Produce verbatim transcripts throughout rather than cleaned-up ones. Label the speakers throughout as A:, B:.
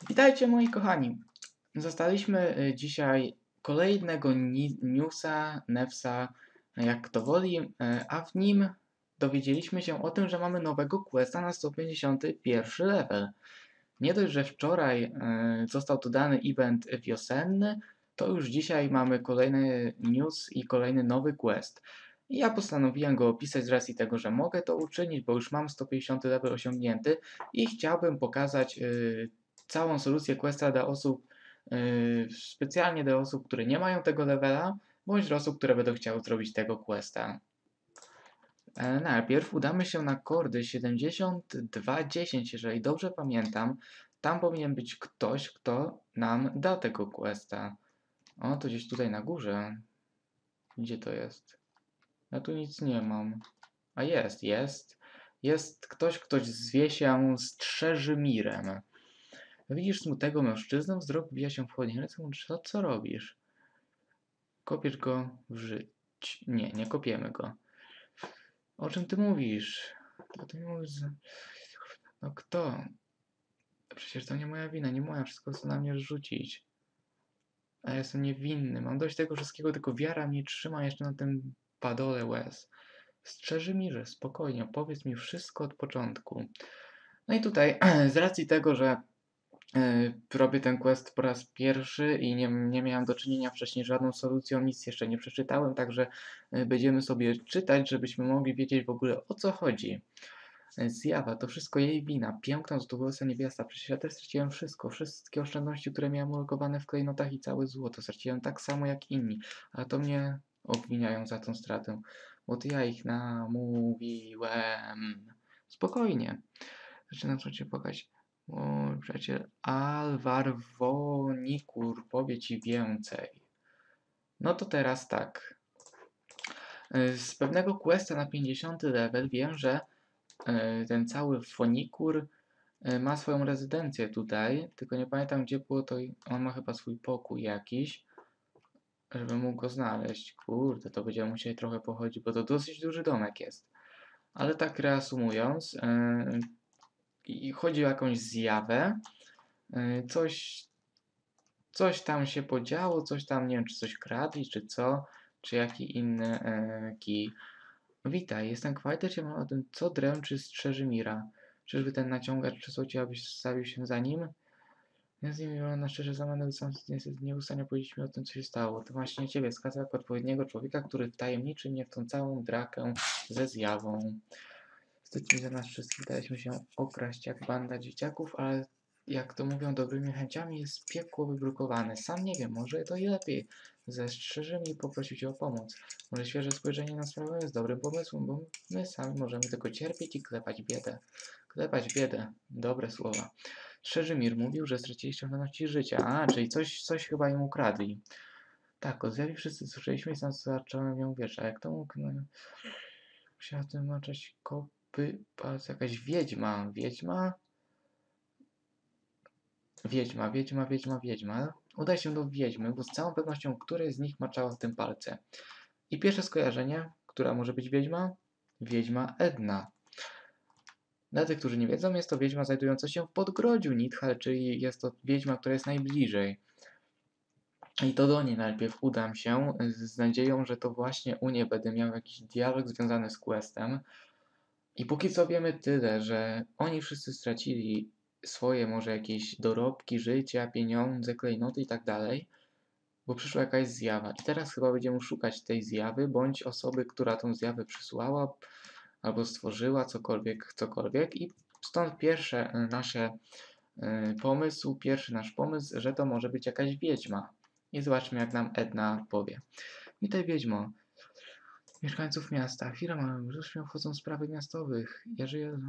A: Witajcie moi kochani. Zostaliśmy y, dzisiaj kolejnego ni- newsa, newsa, jak kto woli, y, a w nim dowiedzieliśmy się o tym, że mamy nowego questa na sto pięćdziesiąty pierwszy level. Nie dość, że wczoraj y, został dodany event wiosenny, to już dzisiaj mamy kolejny news i kolejny nowy quest. I ja postanowiłem go opisać z racji tego, że mogę to uczynić, bo już mam sto pięćdziesiąty level osiągnięty i chciałbym pokazać y, całą solucję questa dla osób, y, specjalnie dla osób, które nie mają tego levela, bądź dla osób, które będą chciały zrobić tego questa. E, Najpierw udamy się na kordy siedemdziesiąt dwa dziesięć, jeżeli dobrze pamiętam. Tam powinien być ktoś, kto nam da tego questa. O, to gdzieś tutaj na górze. Gdzie to jest? Ja tu nic nie mam. A jest, jest. Jest ktoś, kto zwie się Strzeżymirem. Widzisz smutnego mężczyznę, wzrok wbija się w chłodnie ręce, co, co robisz? Kopiesz go w żyć. Nie, nie kopiemy go. O czym ty mówisz? To ty mówisz... No kto? Przecież to nie moja wina, nie moja, wszystko chce na mnie rzucić. A ja jestem niewinny, mam dość tego wszystkiego, tylko wiara mnie trzyma jeszcze na tym padole łez. Strzeży mi, że spokojnie, opowiedz mi wszystko od początku. No i tutaj, z racji tego, że y, robię ten quest po raz pierwszy i nie, nie miałem do czynienia wcześniej z żadną solucją, nic jeszcze nie przeczytałem, także y, będziemy sobie czytać, żebyśmy mogli wiedzieć w ogóle o co chodzi. Zjawa, to wszystko jej wina. Piękna, zdobyła niewiasta. Przecież ja też straciłem wszystko. Wszystkie oszczędności, które miałem ulokowane w klejnotach i całe złoto. Straciłem tak samo jak inni. A to mnie obwiniają za tą stratę. Bo to ja ich namówiłem. Spokojnie. Zaczynam się płakać. O, przyjaciel Alvar Wonikur powie ci więcej. No to teraz tak. Z pewnego questa na pięćdziesiąty level wiem, że ten cały Fonikur ma swoją rezydencję tutaj, tylko nie pamiętam gdzie było to, on ma chyba swój pokój jakiś, żeby mógł go znaleźć. Kurde, to będziemy musieli trochę pochodzić, bo to dosyć duży domek jest. Ale tak reasumując, yy, chodzi o jakąś zjawę, yy, coś, coś tam się podziało, coś tam, nie wiem, czy coś kradli, czy co, czy jaki inny yy, kij. Witaj, jestem Kwajter, ja mam o tym, co dręczy Strzeżymira. Czyżby ten naciągacz przysłał cię, abyś stawił się za nim? Ja z nim na szczerze zamany sam niestety nie ustanie powiedzieć mi o tym, co się stało. To właśnie ciebie wskazał jako odpowiedniego człowieka, który wtajemniczy mnie w tą całą drakę ze zjawą. Wstyd mi za nas wszystkich, daliśmy się okraść jak banda dzieciaków, ale jak to mówią dobrymi chęciami, jest piekło wybrukowane. Sam nie wiem, może to i lepiej. Zestrzeży mi i poprosił cię o pomoc. Może świeże spojrzenie na sprawę jest dobrym pomysłem, bo my sami możemy tylko cierpieć i klepać biedę. Klepać biedę. Dobre słowa. Strzeżymir mówił, że straciliście oszczędności życia. A, czyli coś, coś chyba im ukradli. Tak, o zjawie wszyscy słyszeliśmy i sam zacząłem ją wiesz, a jak to mógł... No, musiała tym maczać kopy... Patrz, jakaś wiedźma. Wiedźma? Wiedźma, wiedźma, wiedźma, wiedźma. Udaj się do wiedźmy, bo z całą pewnością której z nich maczała w tym palce. I pierwsze skojarzenie, która może być wiedźma? Wiedźma Edna. Dla tych, którzy nie wiedzą, jest to wiedźma znajdująca się w Podgrodziu Nidhal, czyli jest to wiedźma, która jest najbliżej. I to do niej najpierw udam się z nadzieją, że to właśnie u niej będę miał jakiś dialog związany z questem. I póki co wiemy tyle, że oni wszyscy stracili swoje może jakieś dorobki, życia, pieniądze, klejnoty i tak dalej, bo przyszła jakaś zjawa. I teraz chyba będziemy szukać tej zjawy, bądź osoby, która tą zjawę przysłała, albo stworzyła cokolwiek, cokolwiek. I stąd pierwsze nasze y, pomysł, pierwszy nasz pomysł, że to może być jakaś wiedźma. I zobaczmy, jak nam Edna powie. Witaj, wiedźmo. Mieszkańców miasta. Chwila, mamy już mnie wchodzą sprawy miastowych. Ja żyję...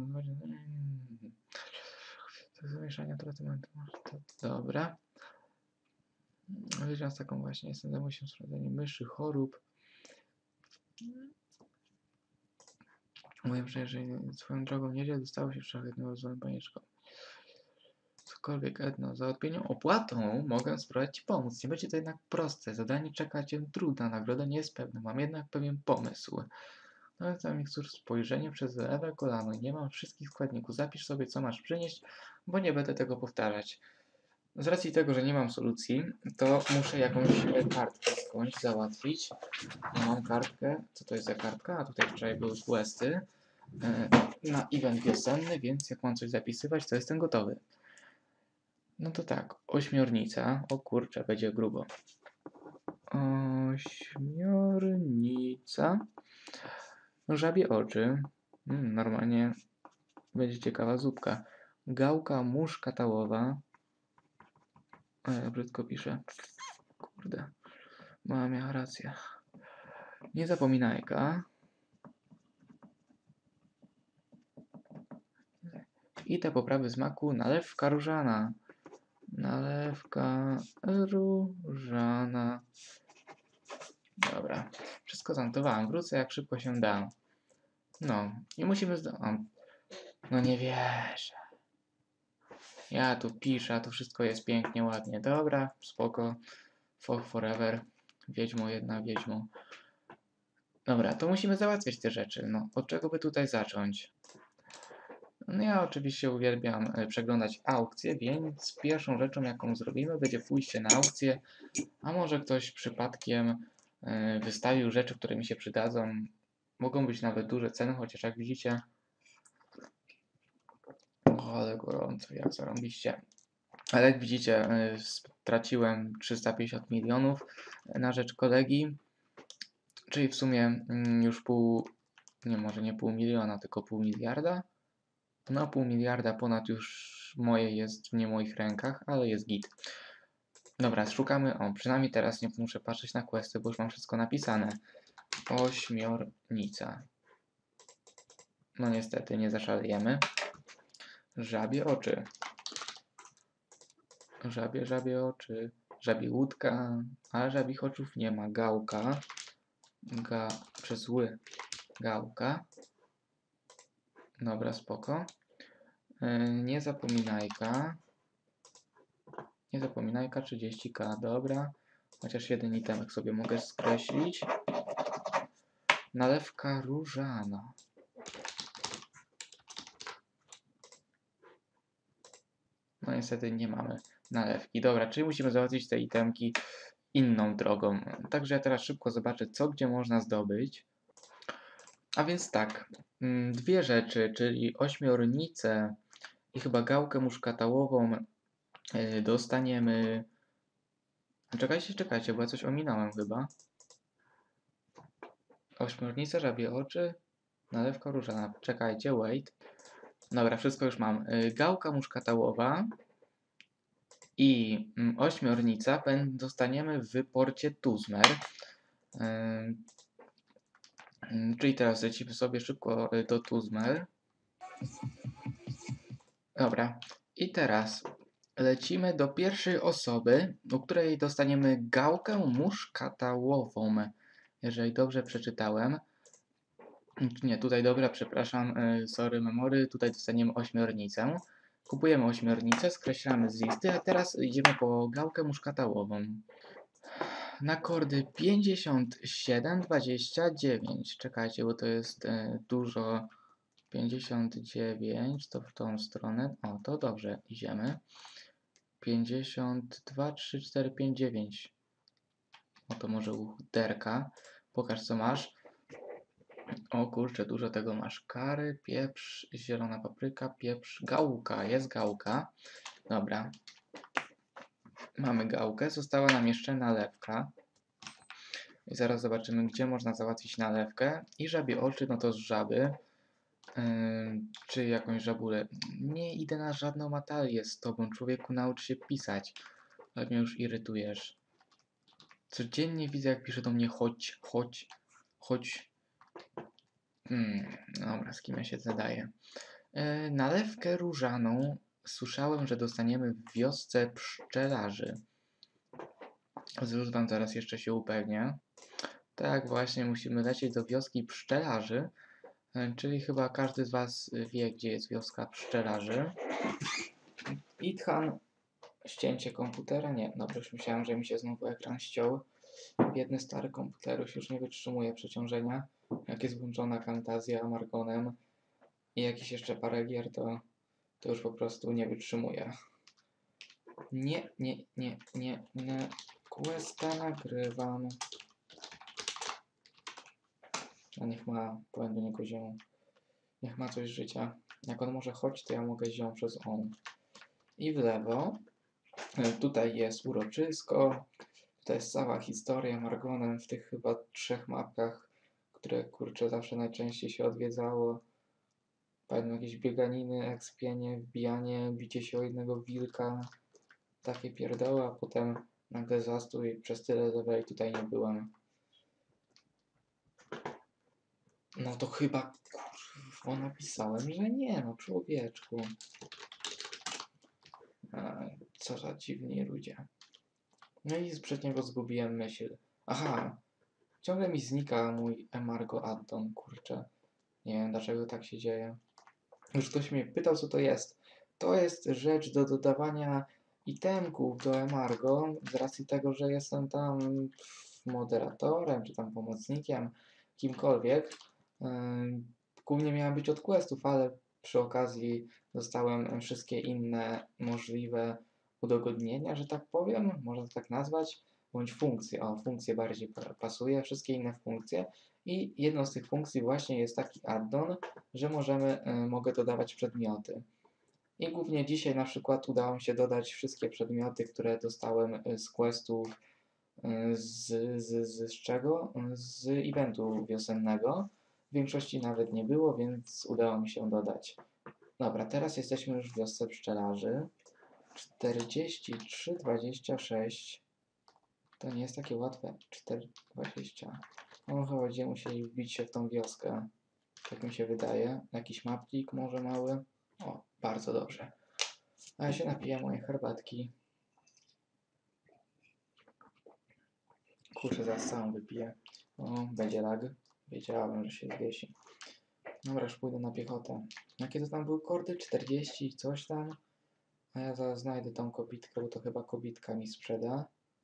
A: To zamieszania to dobra. Wiedziałem z taką właśnie. Jestem zajmuję się sprawdzeniem myszy, chorób. Mówię, że swoją drogą niedzielę dostało się szlachetnego rozwoju panieczką. Cokolwiek, Edno, za odpowiednią opłatą mogę spróbować ci pomóc. Nie będzie to jednak proste. Zadanie czeka cię trudna, nagroda nie jest pewna. Mam jednak pewien pomysł. No tam mikstur spojrzenie przez lewe kolano. Nie mam wszystkich składników. Zapisz sobie, co masz przynieść, bo nie będę tego powtarzać. Z racji tego, że nie mam solucji, to muszę jakąś kartkę skądś załatwić. Ja mam kartkę. Co to jest za kartka? A tutaj wczoraj były questy na event wiosenny, więc jak mam coś zapisywać, to jestem gotowy. No to tak, ośmiornica. O kurczę, będzie grubo. Ośmiornica. Żabie oczy. Hmm, normalnie będzie ciekawa zupka. Gałka muszka tałowa. O, ja brzydko piszę. Kurde. Mama miała rację. Niezapominajka. I te poprawy smaku. Nalewka różana. Nalewka różana. Dobra. Wszystko zanotowałem. Wrócę jak szybko się da. No. I musimy zdo... No nie wierzę. Ja tu piszę, a to wszystko jest pięknie, ładnie. Dobra, spoko. For forever. Wiedźmo jedna, wiedźmo. Dobra, to musimy załatwiać te rzeczy. No, od czego by tutaj zacząć? No ja oczywiście uwielbiam przeglądać aukcje, więc pierwszą rzeczą, jaką zrobimy, będzie pójście na aukcję, a może ktoś przypadkiem wystawił rzeczy, które mi się przydadzą. Mogą być nawet duże ceny, chociaż jak widzicie... O, ale gorąco, jak zarąbiście. Ale jak widzicie, straciłem trzysta pięćdziesiąt milionów na rzecz kolegi, czyli w sumie już pół, nie może nie pół miliona, tylko pół miliarda. No pół miliarda ponad już moje jest w nie moich rękach, ale jest git. Dobra, szukamy, o przynajmniej teraz nie muszę patrzeć na questy, bo już mam wszystko napisane. Ośmiornica. No niestety nie zaszalejemy. Żabie oczy. Żabie, żabie oczy. Żabie łódka, ale żabich oczów nie ma. Gałka. Ga, przez ły. Gałka. Dobra, spoko. Yy, nie zapominajka. Nie zapominajka, trzydzieści ka, dobra. Chociaż jeden itemek sobie mogę skreślić. Nalewka różana. No niestety nie mamy nalewki. Dobra, czyli musimy załatwić te itemki inną drogą. Także ja teraz szybko zobaczę, co gdzie można zdobyć. A więc tak, dwie rzeczy, czyli ośmiornicę i chyba gałkę muszkatałową dostaniemy... Czekajcie, czekajcie, bo ja coś ominąłem chyba. Ośmiornica, żabie oczy, nalewka różana. Czekajcie, wait. Dobra, wszystko już mam. Gałka muszkatałowa i ośmiornica dostaniemy w porcie Tuzmer. Czyli teraz lecimy sobie szybko do Tuzmer. Dobra. I teraz lecimy do pierwszej osoby, u której dostaniemy gałkę muszkatałową. Jeżeli dobrze przeczytałem. Nie, tutaj dobra, przepraszam, sorry memory, tutaj dostaniemy ośmiornicę. Kupujemy ośmiornicę, skreślamy z listy, a teraz idziemy po gałkę muszkatałową. Na kordy pięćdziesiąt siedem dwadzieścia dziewięć. Czekajcie, bo to jest e, dużo. pięćdziesiąt dziewięć, to w tą stronę. O, to dobrze, idziemy. pięćdziesiąt dwa, trzy, cztery, pięć, dziewięć. O, to może u derka. Pokaż, co masz. O kurczę, dużo tego masz. Kary, pieprz, zielona papryka, pieprz, gałka. Jest gałka. Dobra. Mamy gałkę. Została nam jeszcze nalewka. I zaraz zobaczymy, gdzie można załatwić nalewkę. I żabie oczy, no to z żaby. Yy, czy jakąś żabulę. Nie idę na żadną matalię z tobą. Człowieku, naucz się pisać. Ale mnie już irytujesz. Codziennie widzę, jak pisze do mnie chodź, chodź, chodź. Hmm, dobra, z kim ja się zadaję. Yy, nalewkę różaną słyszałem, że dostaniemy w wiosce pszczelarzy. Zrób wam zaraz jeszcze się upewnię. Tak, właśnie musimy lecieć do wioski pszczelarzy. Yy, czyli chyba każdy z was wie, gdzie jest wioska pszczelarzy. Ithan. Ścięcie komputera? Nie, dobra, już myślałem, że mi się znowu ekran ściął. Biedny stary komputer już nie wytrzymuje przeciążenia. Jak jest włączona Camtasia Margonem i jakieś jeszcze parę gier, to, to już po prostu nie wytrzymuje. Nie, nie, nie, nie, nie. Questa nagrywam. A niech ma, powiem do niego ziom. Niech ma coś życia. Jak on może chodź, to ja mogę ziom przez on. I w lewo. Tutaj jest uroczysko. To jest cała historia Margonem w tych chyba trzech mapkach, które kurczę zawsze najczęściej się odwiedzało. Pamiętam jakieś bieganiny, ekspienie, wbijanie, bicie się o jednego wilka. Takie pierdoły, a potem nagle zastój, przez tyle leveli tutaj nie byłem. No to chyba kurwa napisałem, że nie, no człowieczku. A, co za dziwni ludzie. No i przed niego zgubiłem myśl. Aha, ciągle mi znika mój Emargo addon, kurczę. Nie wiem dlaczego tak się dzieje. Już ktoś mnie pytał co to jest. To jest rzecz do dodawania itemków do Emargo, z racji tego, że jestem tam moderatorem, czy tam pomocnikiem, kimkolwiek. Yy, głównie miałem być od questów, ale przy okazji dostałem wszystkie inne możliwe udogodnienia, że tak powiem, można to tak nazwać, bądź funkcje. O, funkcje bardziej pasuje, wszystkie inne funkcje. I jedną z tych funkcji właśnie jest taki addon, że możemy, y, mogę dodawać przedmioty. I głównie dzisiaj na przykład udało mi się dodać wszystkie przedmioty, które dostałem z questów, y, z, z, z, z czego? Z eventu wiosennego. W większości nawet nie było, więc udało mi się dodać. Dobra, teraz jesteśmy już w wiosce pszczelarzy. czterdzieści trzy, dwadzieścia sześć. To nie jest takie łatwe. cztery, dwadzieścia. No chyba będziemy musieli wbić się w tą wioskę. Tak mi się wydaje. Jakiś maplik może mały. O, bardzo dobrze. A ja się napiję mojej herbatki. Kurczę, zaraz sam wypiję. O, będzie lag. Wiedziałem, że się zwiesi. Dobra, już pójdę na piechotę. Jakie to tam były kordy? czterdzieści coś tam. A ja zaraz znajdę tą kobitkę, bo to chyba kobitka mi sprzeda.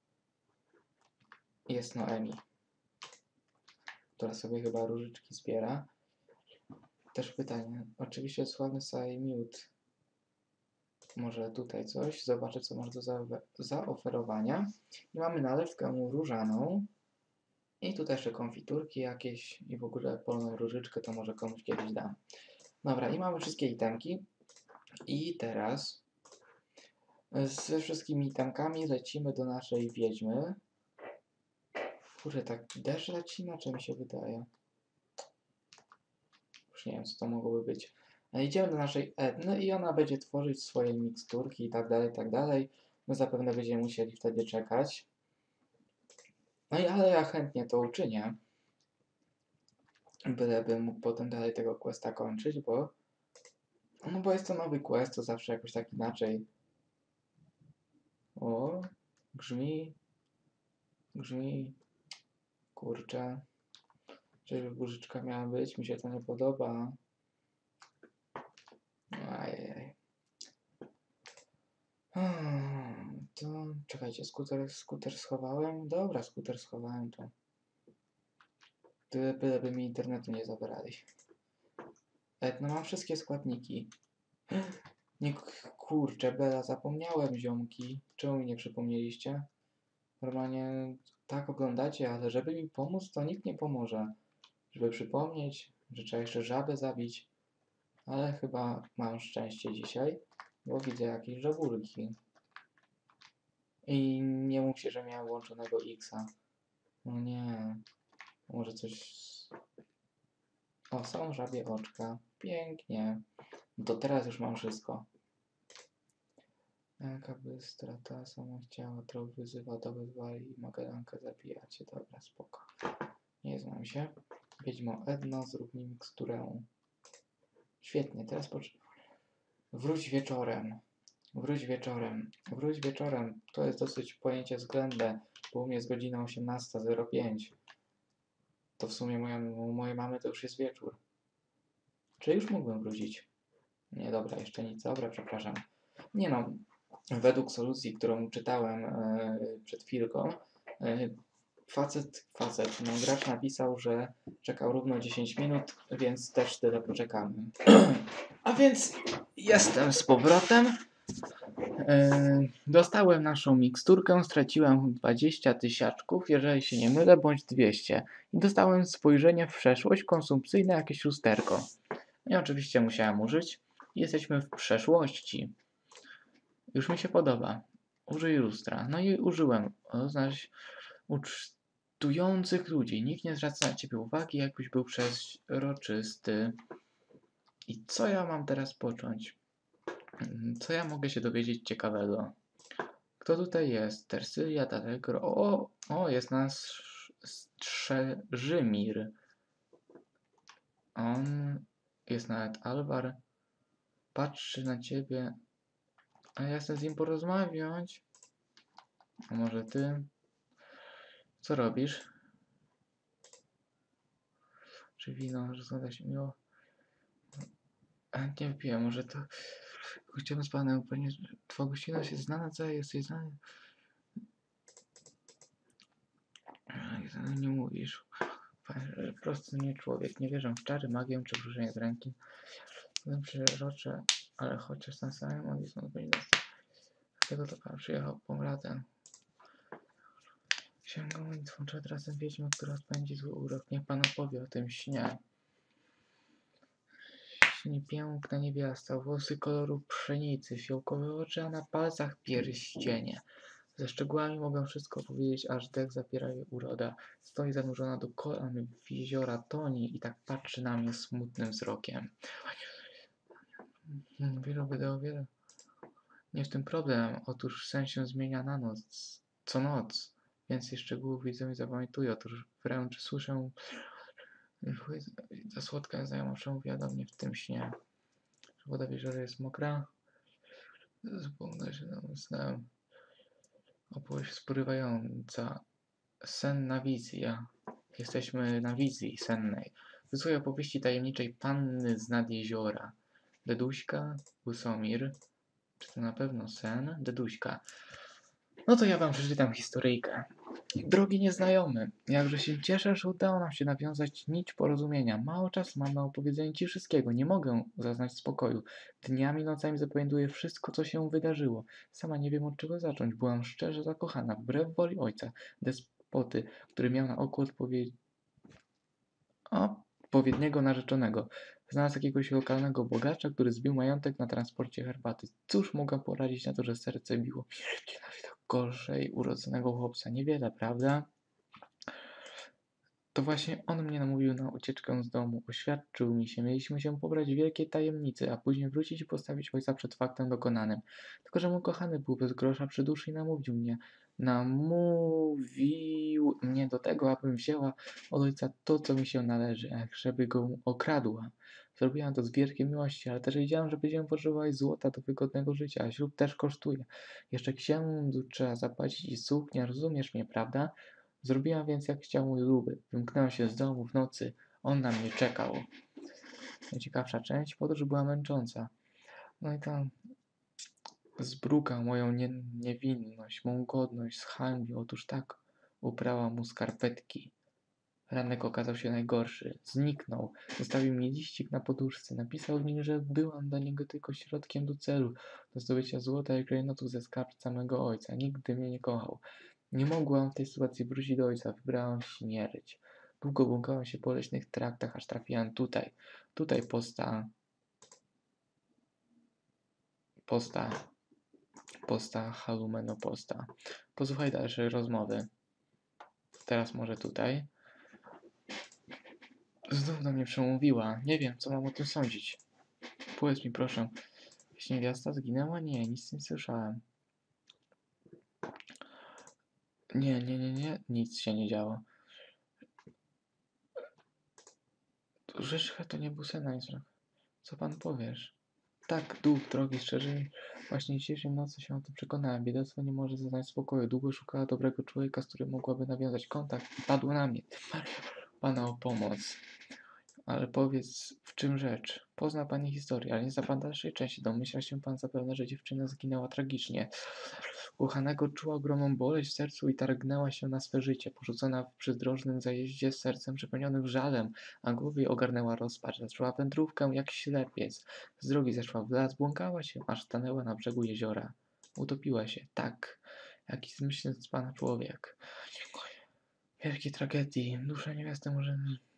A: Jest Noemi, która sobie chyba różyczki zbiera. Też pytanie. Oczywiście sławny Saimiut. Może tutaj coś. Zobaczę, co masz do zaoferowania. I mamy nalewkę różaną. I tutaj jeszcze konfiturki jakieś. I w ogóle polną różyczkę to może komuś kiedyś dam. Dobra, i mamy wszystkie itemki. I teraz ze wszystkimi itemkami lecimy do naszej wiedźmy. Kurczę, tak deszcz leci, na czym mi się wydaje. Już nie wiem, co to mogłoby być. Idziemy do naszej Edny i ona będzie tworzyć swoje miksturki i tak dalej, i tak dalej. My zapewne będziemy musieli wtedy czekać. No i ale ja chętnie to uczynię. Bylebym mógł potem dalej tego questa kończyć, bo... No bo jest to nowy quest, to zawsze jakoś tak inaczej. O, grzmi. Grzmi. Kurczę. Czyżby burzyczka miała być? Mi się to nie podoba. Ajajaj. Hmm, to... Czekajcie, skuter, skuter schowałem? Dobra, skuter schowałem to. Tyle byle by mi internetu nie zabrali. No mam wszystkie składniki. Nie, kurczę, Bela, zapomniałem, ziomki. Czemu mi nie przypomnieliście? Normalnie tak oglądacie, ale żeby mi pomóc, to nikt nie pomoże. Żeby przypomnieć, że trzeba jeszcze żabę zabić. Ale chyba mam szczęście dzisiaj, bo widzę jakieś żabulki. I nie mów się, że miałem włączonego X-a. No nie. Może coś... O, są żabie oczka. Pięknie. No to teraz już mam wszystko. Jaka bystra ta sama chciała, trop wyzywa, do wyzwali i Magellankę zabijacie. Dobra, spoko. Nie znam się. Wiedźmo Edno, zrób mi miksturę. Świetnie, teraz poczekaj. Wróć wieczorem. Wróć wieczorem. Wróć wieczorem. To jest dosyć pojęcie względne, bo u mnie jest godzina osiemnasta zero pięć. To w sumie moja, u mojej mamy to już jest wieczór. Czy już mógłbym wrócić? Nie, dobra, jeszcze nic. Dobra, przepraszam. Nie no, według solucji, którą czytałem e, przed chwilką, e, facet, facet, no gracz napisał, że czekał równo dziesięć minut, więc też tyle poczekamy. A więc jestem z powrotem. Yy, dostałem naszą miksturkę, straciłem dwadzieścia tysiaczków, jeżeli się nie mylę, bądź dwieście. I dostałem spojrzenie w przeszłość, konsumpcyjne jakieś lusterko. I oczywiście musiałem użyć. Jesteśmy w przeszłości. Już mi się podoba. Użyj lustra. No i użyłem. Znaleźć ucztujących ludzi. Nikt nie zwraca na ciebie uwagi, jakbyś był przeroczysty. I co ja mam teraz począć? Co ja mogę się dowiedzieć ciekawego? Kto tutaj jest? Tersylia, Dalegro. O, o, jest nasz Strzeżymir. On jest nawet Alvar. Patrzy na ciebie. A ja chcę z nim porozmawiać. A może ty? Co robisz? Czy wino rozgląda się miło? Nie wiem, może to... Chciałbym z panem, ponieważ twoja gościna jest znana, co jesteś znany? Nie mówisz. Po prostu nie człowiek. Nie wierzę w czary, magię czy wróżenie z ręki. Potem przeroczę, ale chociaż ten samym on jest będzie dostał. Dlatego to pan przyjechał po radę. Sięgał modlitwą przed razem wiedźmy, która spędzi zły urok. Niech pan opowie o tym śnie. Śni piękna niewiasta, włosy koloru pszenicy, fiołkowe oczy, a na palcach pierścienie. Ze szczegółami mogę wszystko powiedzieć, aż dech zapiera jej uroda. Stoi zanurzona do kolan w jeziora toni i tak patrzy na mnie smutnym wzrokiem. Wiele będę o wiele. Nie w tym problem. Otóż sen się zmienia na noc, co noc. Więcej szczegółów widzę i zapamiętuję. Otóż wręcz słyszę, ta słodka znajoma przemówiła do mnie w tym śnie. Woda w jeziorze jest mokra. Zupełnie się nam snem. Opowieść sporywająca. Senna wizja. Jesteśmy na wizji sennej. Wysłuchaj opowieści tajemniczej panny z nad jeziora. Deduśka, Łysomir. Czy to na pewno sen? Deduśka. No to ja wam przeczytam historyjkę. Drogi nieznajomy, jakże się cieszę, że udało nam się nawiązać nić porozumienia. Mało czasu mam na opowiedzenie ci wszystkiego. Nie mogę zaznać spokoju. Dniami, nocami zapamiętuję wszystko, co się wydarzyło. Sama nie wiem, od czego zacząć. Byłam szczerze zakochana, wbrew woli ojca, despoty, który miał na oku odpowiedź... odpowiedniego narzeczonego. Znalazł jakiegoś lokalnego bogacza, który zbił majątek na transporcie herbaty. Cóż mogę poradzić na to, że serce biło? Gorzej urodzonego chłopca. Niewiele, prawda? To właśnie on mnie namówił na ucieczkę z domu. Oświadczył mi się. Mieliśmy się pobrać w wielkiej tajemnicy, a później wrócić i postawić ojca przed faktem dokonanym. Tylko że mój kochany był bez grosza przy duszy i namówił mnie. Namówił mnie do tego, abym wzięła od ojca to, co mi się należy. Ech, żeby go okradła. Zrobiłam to z wielkiej miłości, ale też wiedziałam, że będziemy potrzebować złota do wygodnego życia, a ślub też kosztuje. Jeszcze księdzu trzeba zapłacić i suknia, rozumiesz mnie, prawda? Zrobiłam więc, jak chciał mój luby. Wymknęłam się z domu w nocy. On na mnie czekał. Najciekawsza część, podróż była męcząca. No i tam zbrukał moją nie, niewinność, mą godność, zhańbił. Otóż tak uprała mu skarpetki. Ranek okazał się najgorszy. Zniknął. Zostawił mi liścik na poduszce. Napisał mi, że byłam dla niego tylko środkiem do celu, do zdobycia złota i klejnotów ze skarbca mego ojca. Nigdy mnie nie kochał. Nie mogłam w tej sytuacji wrócić do ojca. Wybrałam śmierć. Długo błąkałam się po leśnych traktach, aż trafiłam tutaj. Tutaj posta... Posta... Posta halumenoposta. Posłuchaj dalszej rozmowy. Teraz może tutaj. Znów do mnie przemówiła. Nie wiem, co mam o tym sądzić. Powiedz mi proszę, jeśli niewiasta zginęła? Nie, nic nie słyszałem. Nie, nie, nie, nie, nic się nie działo. Rzeczka to nie był sen, ani zmrok. Co pan powiesz? Tak, duch, drogi, szczerze, właśnie dzisiejszej nocy się o tym przekonałem. Biedactwo nie może zaznać spokoju. Długo szukała dobrego człowieka, z którym mogłaby nawiązać kontakt i padło na mnie. Pana o pomoc. Ale powiedz, w czym rzecz? Pozna pani historię, ale nie zna pan dalszej części. Domyśla się pan zapewne, że dziewczyna zginęła tragicznie. Ukochanego czuła ogromną boleść w sercu i targnęła się na swe życie. Porzucona w przydrożnym zajeździe z sercem przepełnionym żalem, a głowie ogarnęła rozpacz. Zaczęła wędrówkę jak ślepiec. Z drogi zeszła w las, błąkała się, aż stanęła na brzegu jeziora. Utopiła się. Tak. Jaki zmyślny z pana człowiek. Dziękuję. Wielkiej tragedii. Dusza niewiasty może...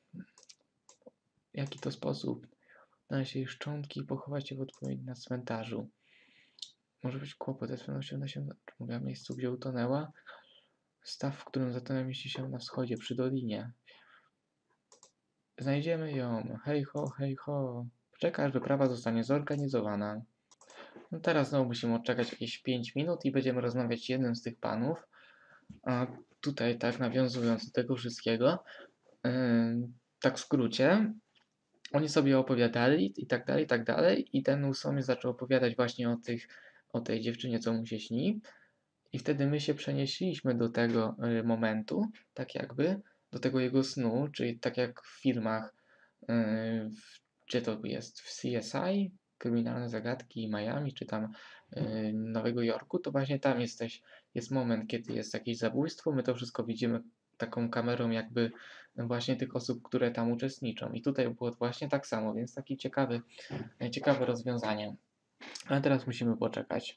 A: Jaki to sposób? Znaleźć jej szczątki i pochować je w odpowiednim na cmentarzu. Może być kłopot, z pewnością da się... Mówię, w miejscu, gdzie utonęła. Staw, w którym zatonęła, mieści się na wschodzie, przy dolinie. Znajdziemy ją. Hej ho, hej ho. Czeka, aż wyprawa zostanie zorganizowana. No teraz znowu musimy odczekać jakieś pięć minut i będziemy rozmawiać z jednym z tych panów. A tutaj tak nawiązując do tego wszystkiego, yy, tak w skrócie, oni sobie opowiadali i tak dalej, i tak dalej i ten ósmy zaczął opowiadać właśnie o, tych, o tej dziewczynie, co mu się śni i wtedy my się przenieśliśmy do tego yy, momentu, tak jakby, do tego jego snu, czyli tak jak w filmach, yy, w, gdzie to jest, w C S I, Kryminalne Zagadki Miami, czy tam yy, Nowego Jorku, to właśnie tam jesteś, jest moment, kiedy jest jakieś zabójstwo, my to wszystko widzimy taką kamerą jakby właśnie tych osób, które tam uczestniczą. I tutaj było właśnie tak samo, więc takie ciekawe, ciekawe rozwiązanie. Ale teraz musimy poczekać.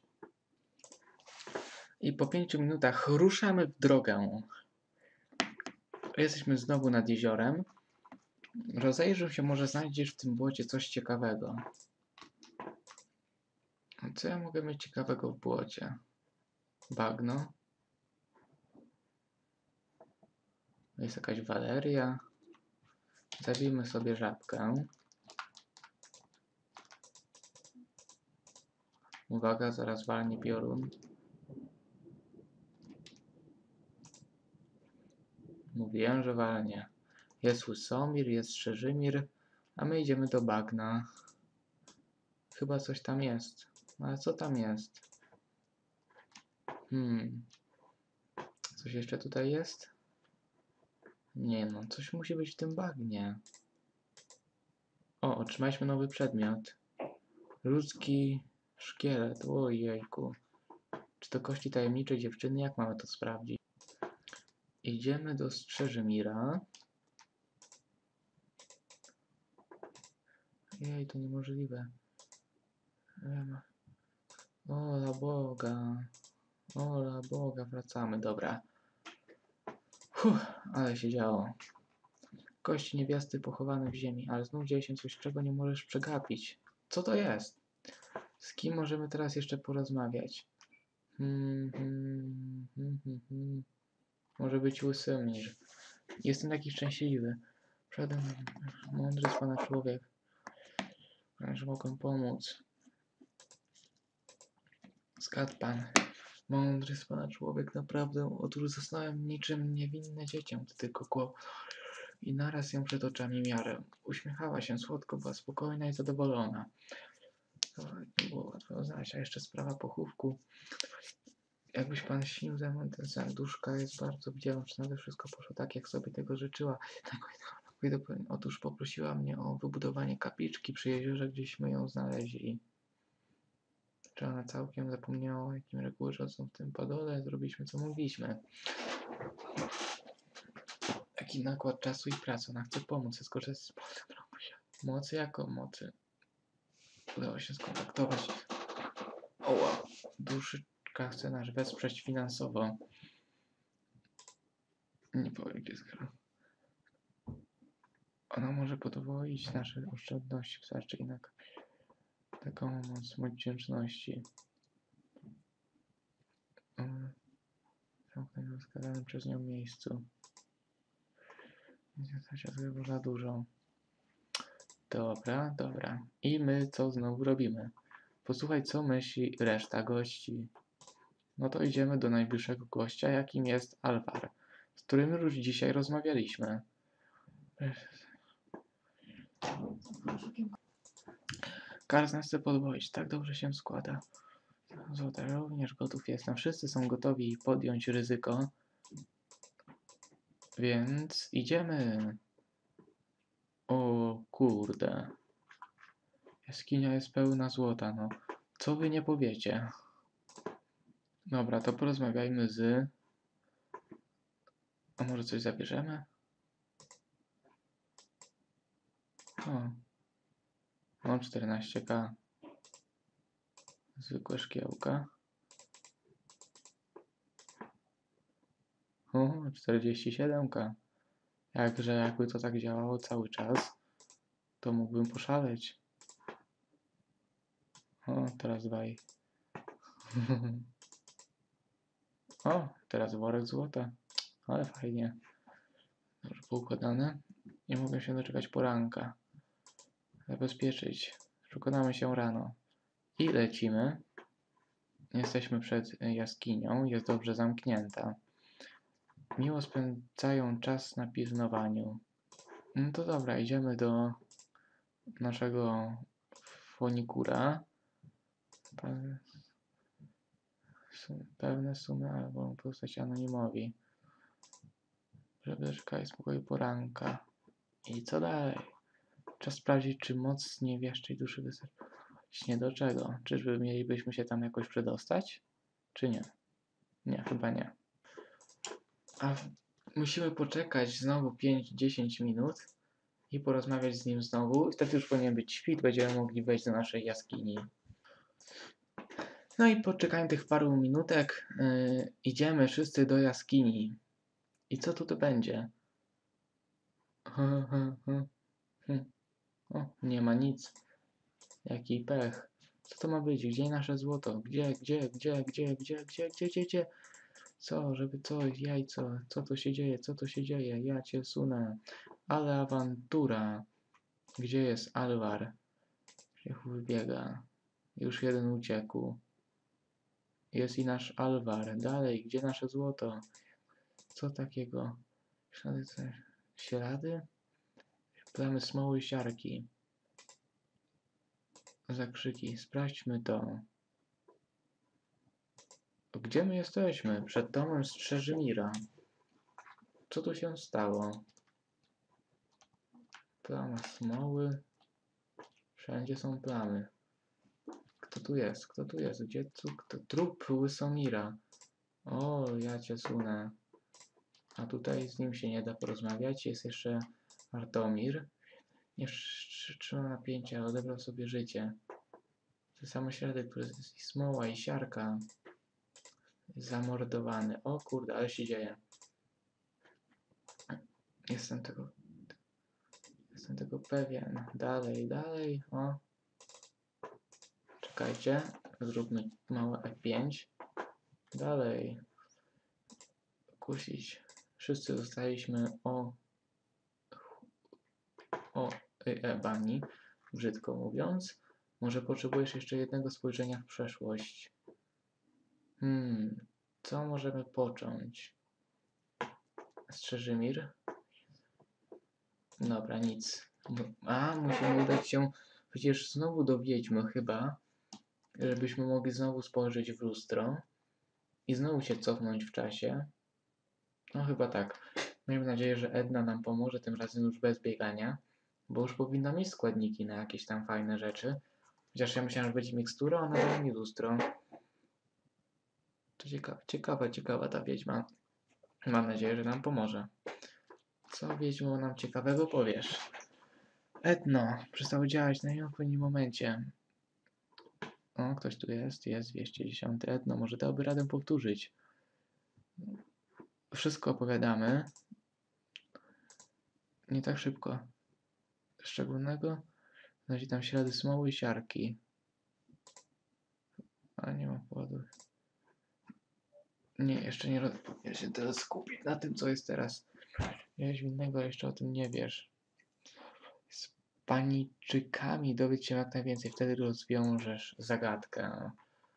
A: I po pięciu minutach ruszamy w drogę. Jesteśmy znowu nad jeziorem. Rozejrzyj się, może znajdziesz w tym błocie coś ciekawego. Co ja mogę mieć ciekawego w błocie? Bagno. Jest jakaś waleria. Zabijmy sobie żabkę. Uwaga, zaraz walnie piorun. Mówiłem, że walnie. Jest Łysomir, jest Szerzymir, a my idziemy do bagna. Chyba coś tam jest. Ale co tam jest? Hmm. Coś jeszcze tutaj jest? Nie no, coś musi być w tym bagnie. O, otrzymaliśmy nowy przedmiot. Ludzki szkielet. Ojejku. Czy to kości tajemniczej dziewczyny? Jak mamy to sprawdzić? Idziemy do Strzeżymira. Jej, to niemożliwe. Ola Boga. Ola Boga, wracamy, dobra. Fuh, ale się działo. Kości niewiasty pochowane w ziemi, ale znów dzieje się coś, czego nie możesz przegapić. Co to jest? Z kim możemy teraz jeszcze porozmawiać? Hmm, hmm, hmm, hmm, hmm. Może być Łysomir. Jestem taki szczęśliwy. Przede mną mądry z pana człowiek. Że mogę pomóc. Zgadł pan. Mądry z pana człowiek, naprawdę. Otóż zostałem niczym niewinne dziecię, tylko kło. I naraz ją przed oczami miarę. Uśmiechała się słodko, była spokojna i zadowolona. To nie było łatwo znaleźć, a jeszcze sprawa pochówku. Jakbyś pan śnił ze mną ten sen, duszka jest bardzo wdzięczna, że wszystko poszło tak, jak sobie tego życzyła. Otóż poprosiła mnie o wybudowanie kapliczki przy jeziorze, gdzieśmy ją znaleźli. Czy ona całkiem zapomniała o jakim reguły rządzą w tym padole? Zrobiliśmy co mogliśmy. Jaki nakład czasu i pracy. Ona chce pomóc, skorzystać z mocy jako mocy. Udało się skontaktować. Oła, duszyczka chce nas wesprzeć finansowo. Nie powiem, gdzie jest. Ona może podwoić nasze oszczędności, wystarczy jednak taką moc wdzięczności. Zamknąć w wskazanym przez nią miejscu. Nie się chyba za dużo. Dobra, dobra. I my co znowu robimy? Posłuchaj, co myśli reszta gości. No to idziemy do najbliższego gościa, jakim jest Alvar, z którym już dzisiaj rozmawialiśmy. Kars nas chce podwoić, tak dobrze się składa. Złota, również gotów jestem. Wszyscy są gotowi podjąć ryzyko. Więc idziemy. O kurde. Jaskinia jest pełna złota, no. Co wy nie powiecie? Dobra, to porozmawiajmy z... A może coś zabierzemy? O. Mam czternaście ka. Zwykłe szkiełka. O, czterdzieści siedem K. Jakże jakby to tak działało cały czas, to mógłbym poszaleć. O, teraz dwaj. O, teraz worek złota. Ale fajnie. Dobrze poukładane. Nie mogę się doczekać poranka. Zabezpieczyć. Przekonamy się rano. I lecimy. Jesteśmy przed jaskinią. Jest dobrze zamknięta. Miło spędzają czas na pilnowaniu. No to dobra, idziemy do naszego fonikura. Pewne, pewne sumy albo pozostać anonimowi. Żeby szukać spokoju poranka. I co dalej? Czas sprawdzić, czy moc niewieszczej duszy wystarczy. Nie do czego? Czyżby mielibyśmy się tam jakoś przedostać? Czy nie? Nie, chyba nie. A musimy poczekać znowu pięć do dziesięciu minut i porozmawiać z nim znowu. Wtedy już powinien być świt, będziemy mogli wejść do naszej jaskini. No i po czekaniu tych paru minutek yy, idziemy wszyscy do jaskini. I co tu to będzie? O, nie ma nic. Jaki pech. Co to ma być? Gdzie nasze złoto? Gdzie, gdzie, gdzie, gdzie, gdzie, gdzie, gdzie, gdzie, gdzie? Co, żeby co, jajco, co tu się dzieje, co tu się dzieje? Ja cię sunę. Ale awantura. Gdzie jest Alvar? Niech wybiega. Już jeden uciekł. Jest i nasz Alvar. Dalej, gdzie nasze złoto? Co takiego? Ślady? Ślady? Plamy smoły siarki. Zakrzyki. Sprawdźmy to. Gdzie my jesteśmy? Przed domem Strzeżymira. Co tu się stało? Plama smoły. Wszędzie są plamy. Kto tu jest? Kto tu jest? Gdzie tu? Kto? Trup Łysomira. O, ja cię sunę. A tutaj z nim się nie da porozmawiać. Jest jeszcze Artomir. Nie trzyma napięcia, odebrał sobie życie. Te same ślady, które jest i smoła, i siarka. Zamordowany. O kurde, ale się dzieje. Jestem tego... Jestem tego pewien. Dalej, dalej. O. Czekajcie. Zróbmy małe F pięć. Dalej. Kusić. Wszyscy zostaliśmy o... O... Ebani. Brzydko mówiąc. Może potrzebujesz jeszcze jednego spojrzenia w przeszłość. Hmm. Co możemy począć? Strzeżymir? Dobra, nic. A, musimy udać się przecież znowu do wiedźmy chyba, żebyśmy mogli znowu spojrzeć w lustro i znowu się cofnąć w czasie. No chyba tak. Miejmy nadzieję, że Edna nam pomoże, tym razem już bez biegania, bo już powinna mieć składniki na jakieś tam fajne rzeczy. Chociaż ja myślałem, że będzie mikstura, a ona daje mi lustro. To ciekawa, ciekawa, ciekawa ta wiedźma. Mam nadzieję, że nam pomoże. Co wiedźmo nam ciekawego powiesz? Edno, przestało działać na nieodpowiednim momencie. O, ktoś tu jest, jest dwieście dziesięć. Edno, może dałoby radę powtórzyć. Wszystko opowiadamy. Nie tak szybko. Szczególnego? Znajdzie tam ślady smoły i siarki. A nie ma powodu. Nie, jeszcze nie. Ja się teraz skupić na tym, co jest teraz. Wiesz innego, jeszcze o tym nie wiesz. Z paniczykami dowiedz się jak najwięcej, wtedy rozwiążesz zagadkę.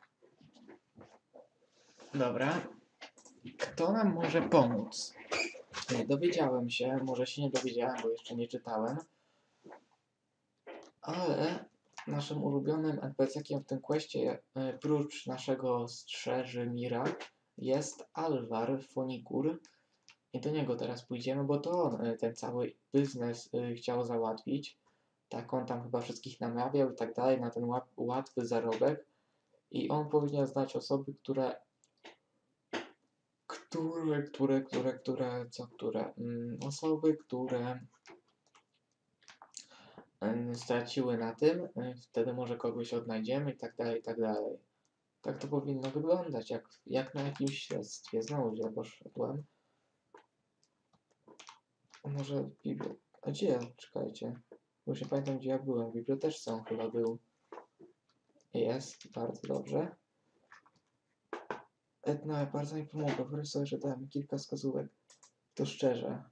A: Dobra. Kto nam może pomóc? Nie dowiedziałem się, może się nie dowiedziałem, bo jeszcze nie czytałem. Ale naszym ulubionym en pe ce kiem w tym questie, prócz naszego Strzeżymira, jest Alvar Fonikur. I do niego teraz pójdziemy, bo to on ten cały biznes chciał załatwić. Tak, on tam chyba wszystkich namawiał i tak dalej na ten łatwy zarobek. I on powinien znać osoby, które... Które, które, które, które, co które? Mm, osoby, które straciły na tym, wtedy może kogoś odnajdziemy i tak dalej, i tak dalej. Tak to powinno wyglądać, jak, jak na jakimś śledztwie. Znowu źle poszedłem. Może w bibli... A gdzie? Czekajcie. Bo już nie pamiętam, gdzie ja byłem. W biblioteczce on chyba był. Jest, bardzo dobrze. Edna bardzo mi pomogła. Wyobraź sobie, że dałem kilka wskazówek. To szczerze.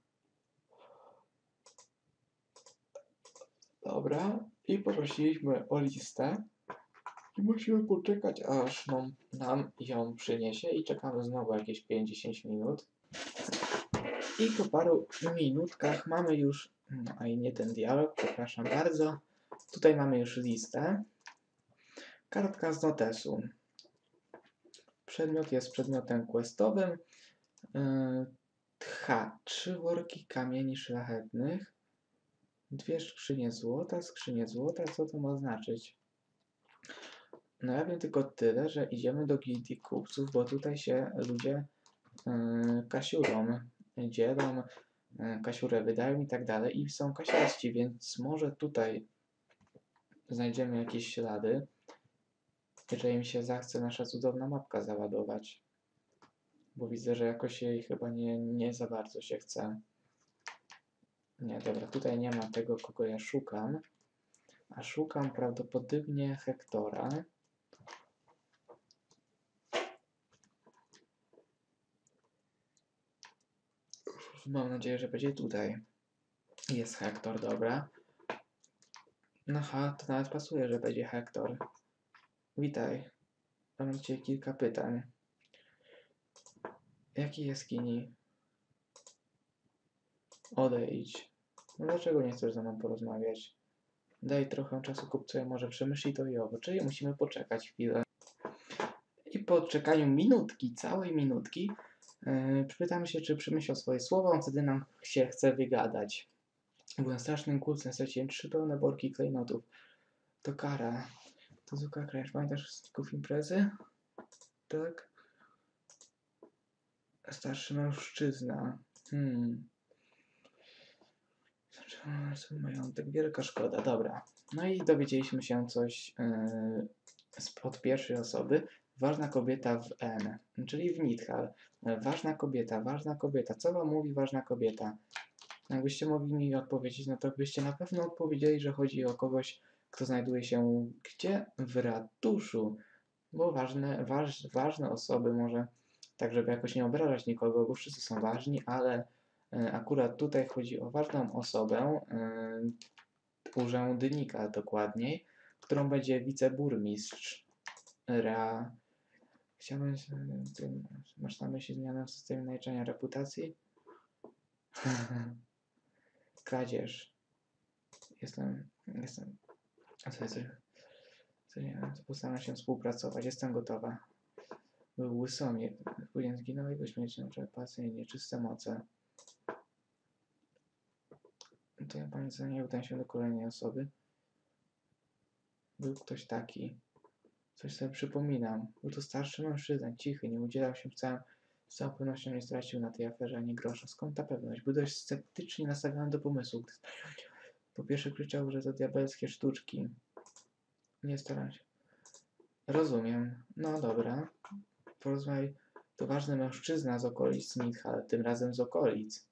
A: Dobra. I poprosiliśmy o listę. I musimy poczekać, aż nam, nam ją przyniesie. I czekamy znowu jakieś pięć do dziesięciu minut. I po paru minutkach mamy już... No, a i nie ten dialog, przepraszam bardzo. Tutaj mamy już listę. Kartka z notesu. Przedmiot jest przedmiotem questowym. Yy, Tcha. Trzy worki kamieni szlachetnych. Dwie skrzynie złota. Skrzynie złota. Co to ma znaczyć? No ja wiem tylko tyle, że idziemy do gildii kupców, bo tutaj się ludzie yy, kasiurą dzielą, yy, kasiurę wydają i tak dalej. I są kasiarści, więc może tutaj znajdziemy jakieś ślady. Jeżeli mi się zachce nasza cudowna mapka załadować. Bo widzę, że jakoś jej chyba nie, nie za bardzo się chce. Nie, dobra, tutaj nie ma tego, kogo ja szukam. A szukam prawdopodobnie Hektora. Mam nadzieję, że będzie tutaj. Jest Hektor, dobra. Aha, to nawet pasuje, że będzie Hektor. Witaj. Mam do Ciebie kilka pytań. Jakiej jaskini? Odejdź. No dlaczego nie chcesz ze mną porozmawiać? Daj trochę czasu kupcowi, może przemyśli to i owo. Czyli musimy poczekać chwilę. I po czekaniu minutki, całej minutki, yy, pytamy się, czy przemyślał swoje słowa, on wtedy nam się chce wygadać. Byłem strasznym kupcem, straciłem trzy pełne worki klejnotów. To kara. To zwykła kradzież. Pamiętasz z imprezy? Tak? Starszy mężczyzna. Hmm. Znaczy, majątek. Wielka szkoda. Dobra. No i dowiedzieliśmy się coś yy, od pierwszej osoby. Ważna kobieta w N, czyli w Nidhal. Ważna kobieta, ważna kobieta. Co wam mówi ważna kobieta? Jakbyście mogli mi odpowiedzieć, no to byście na pewno odpowiedzieli, że chodzi o kogoś, kto znajduje się gdzie? W ratuszu. Bo ważne, waż, ważne osoby może, tak żeby jakoś nie obrażać nikogo, bo wszyscy są ważni, ale y, akurat tutaj chodzi o ważną osobę, y, urzędnika dokładniej, którą będzie wiceburmistrz. Ra... Chciałbym... Ty, masz na myśli zmianę w systemie naliczania reputacji? Kradzież. Jestem... Jestem... Co, co, co, nie wiem, postaram się współpracować. Jestem gotowa. Był łysomie. Później zginął jego śmiercią przepacy i nieczyste moce. To ja pamiętam, nie udam się do kolejnej osoby. Był ktoś taki. Coś sobie przypominam. Był to starszy mężczyzna, cichy, nie udzielał się w całym... Z całą pewnością nie stracił na tej aferze ani grosza. Skąd ta pewność? Był dość sceptycznie nastawiony do pomysłu. Po pierwsze krzyczał, że to diabelskie sztuczki. Nie staram się. Rozumiem. No dobra. Porozmawiaj. To ważny mężczyzna z okolic Nidhal, tym razem z okolic.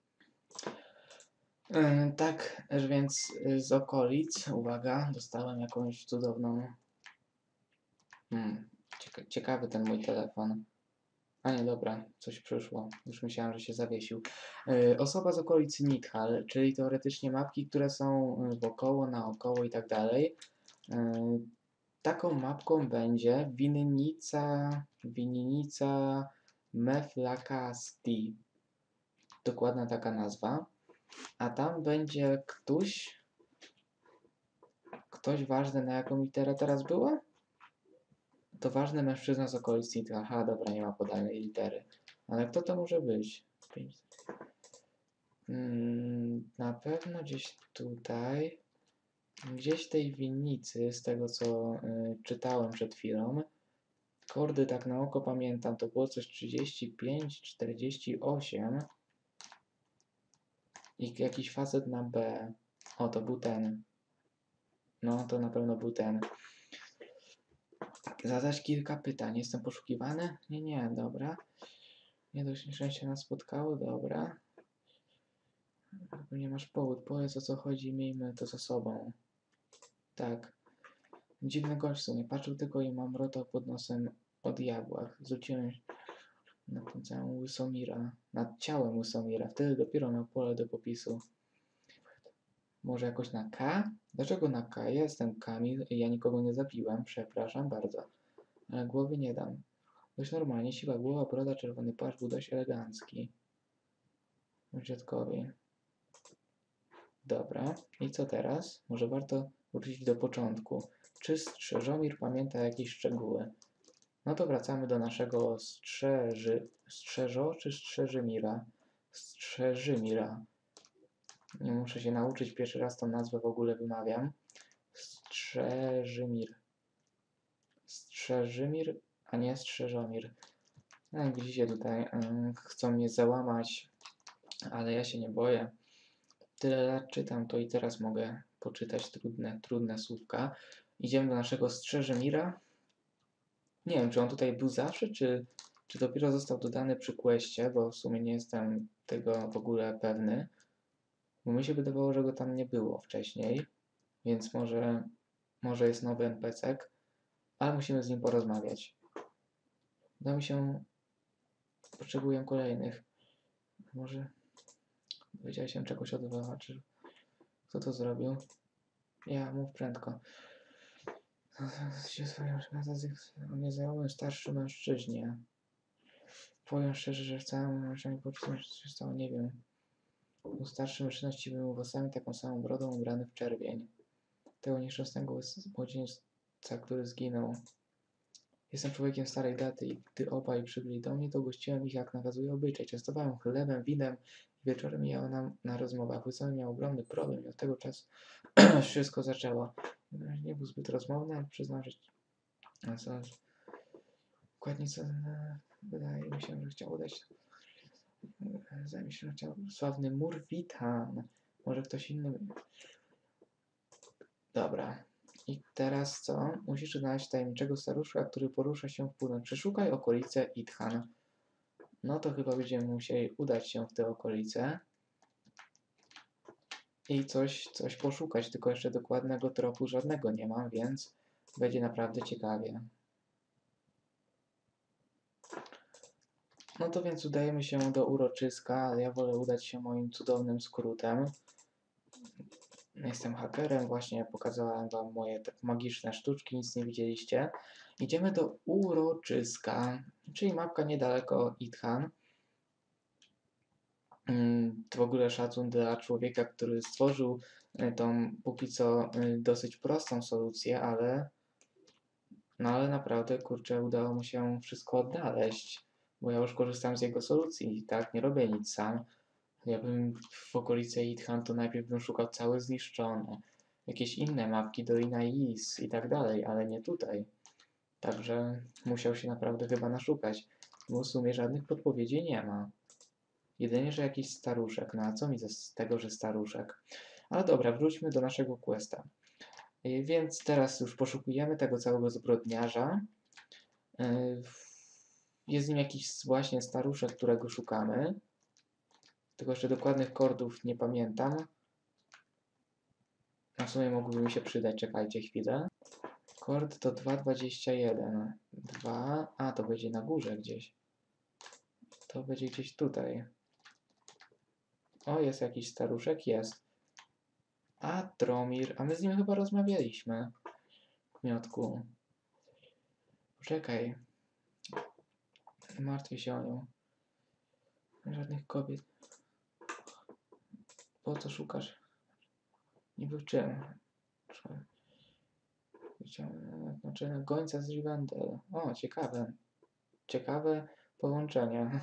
A: Yy, tak, więc z okolic, uwaga, dostałem jakąś cudowną... Hmm, cieka ciekawy ten mój telefon. A nie, dobra, coś przyszło. Już myślałem, że się zawiesił. Yy, osoba z okolicy Nidhal, czyli teoretycznie mapki, które są wokoło, naokoło i tak dalej. Yy, taką mapką będzie winnica, winnica Meflakasti. Dokładna taka nazwa. A tam będzie ktoś, ktoś ważny, na jaką literę teraz było? To ważny mężczyzna z okolic Nidhal. Aha, dobra, nie ma podanej litery. Ale kto to może być? Hmm, na pewno gdzieś tutaj, gdzieś w tej winnicy, z tego co y, czytałem przed chwilą, kordy tak na oko pamiętam, to było coś trzydzieści pięć, czterdzieści osiem i jakiś facet na B. O, to był ten. No, to na pewno był ten. Zadać kilka pytań. Jestem poszukiwany? Nie, nie, dobra. Nie dość nieszczęście nas spotkało, dobra. Nie masz powód, powiedz o co chodzi, miejmy to za sobą. Tak. Dziwny gość co nie patrzył tylko i mamrotał pod nosem o diabłach. Zwróciłem się na tą całą Łysomira, nad ciałem Łysomira. Wtedy dopiero miał pole do popisu. Może jakoś na K? Dlaczego na K? Ja jestem Kamil i ja nikogo nie zabiłem, przepraszam bardzo. Ale głowy nie dam. Dość normalnie, siwa głowa, broda, czerwony płaszcz był dość elegancki. Dziadkowi. Dobra, i co teraz? Może warto wrócić do początku. Czy Strzeżomir pamięta jakieś szczegóły? No to wracamy do naszego strzeży... Strzeżo czy Strzeżymira? Strzeżymira. Nie muszę się nauczyć, pierwszy raz tą nazwę w ogóle wymawiam. Strzeżymir. Strzeżymir, a nie Strzeżomir. No jak widzicie tutaj yy, chcą mnie załamać, ale ja się nie boję. Tyle lat czytam, to i teraz mogę poczytać trudne, trudne słówka. Idziemy do naszego Strzeżymira. Nie wiem, czy on tutaj był zawsze, czy, czy dopiero został dodany przy questie, bo w sumie nie jestem tego w ogóle pewny. Bo mi się wydawało, że go tam nie było wcześniej, więc może, może jest nowy en pe ce ek, ale musimy z nim porozmawiać. Uda mi się... Potrzebuję kolejnych. Może... Dowiedziałem się czegoś od wywołaczy. Kto to zrobił? Ja, mów prędko. O niezajomym starszym mężczyźnie. Powiem szczerze, że w całym mężczyźnie poczułem, że się stało, nie wiem. Był starszy mężczyzna z siwymi włosami, taką samą brodą, ubrany w czerwień. Tego nieszczęsnego młodzieńca, który zginął. Jestem człowiekiem starej daty i gdy obaj przybyli do mnie, to gościłem ich jak nakazuje obyczaj. Częstowałem chlebem, winem i wieczorem mijało nam na rozmowach. Łysowy miał ogromny problem i od tego czasu wszystko zaczęło. Nie był zbyt rozmowny, ale przyznam, że dokładnica wydaje mi się, że chciał udać zajmie się, że chciał sławny Murwitan. Może ktoś inny. Dobra. I teraz co? Musisz znaleźć tajemniczego staruszka, który porusza się w północ. Przeszukaj okolice Idhan. No to chyba będziemy musieli udać się w te okolice i coś, coś poszukać, tylko jeszcze dokładnego tropu żadnego nie mam, więc będzie naprawdę ciekawie. No to więc udajemy się do uroczyska, ale ja wolę udać się moim cudownym skrótem. Jestem hakerem, właśnie pokazałem wam moje magiczne sztuczki, nic nie widzieliście. Idziemy do uroczyska, czyli mapka niedaleko Idhan. To w ogóle szacun dla człowieka, który stworzył tą póki co dosyć prostą solucję, ale no ale naprawdę, kurczę, udało mu się wszystko odnaleźć, bo ja już korzystam z jego solucji, tak, nie robię nic sam. Ja bym w okolicy Idhan to najpierw bym szukał całe zniszczone, jakieś inne mapki, Dolina Is i tak dalej, ale nie tutaj. Także musiał się naprawdę chyba naszukać, bo w sumie żadnych podpowiedzi nie ma. Jedynie, że jakiś staruszek. No a co mi z tego, że staruszek? Ale dobra, wróćmy do naszego questa. Yy, więc teraz już poszukujemy tego całego zbrodniarza. Yy, jest z nim jakiś właśnie staruszek, którego szukamy. Tylko jeszcze dokładnych kordów nie pamiętam. Na sumie mogłyby mi się przydać, czekajcie chwilę. Kord to dwa dwadzieścia jeden. dwa... A, to będzie na górze gdzieś. To będzie gdzieś tutaj. O, jest jakiś staruszek? Jest. A, Dromir. A my z nim chyba rozmawialiśmy. Kmiotku. Poczekaj. Martwię się o nią. Żadnych kobiet. Po co szukasz? Niby w czym? Znaczy gońca z Rivendell. O, ciekawe. Ciekawe połączenie.